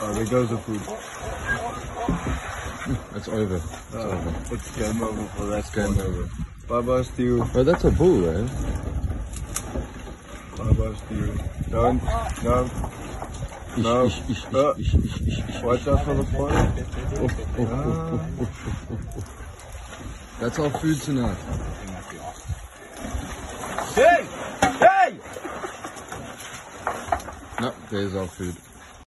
Oh, there goes the food. It's over. It's over. It's game over for that. It's game over. Bye-bye, Stu. Oh, that's a bull, eh? Bye-bye, Stu. Don't. No. No. Watch out for the point. That's our food tonight. Hey! Hey! No, there's our food.